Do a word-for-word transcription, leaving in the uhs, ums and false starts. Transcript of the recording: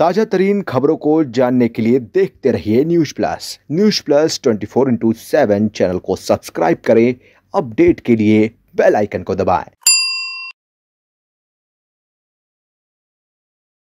ताजा तरीन खबरों को जानने के लिए देखते रहिए news plus. News plus twenty four into seven channel को सब्सक्राइब करें। अपडेट के लिए बेल आइकन को दबाएं।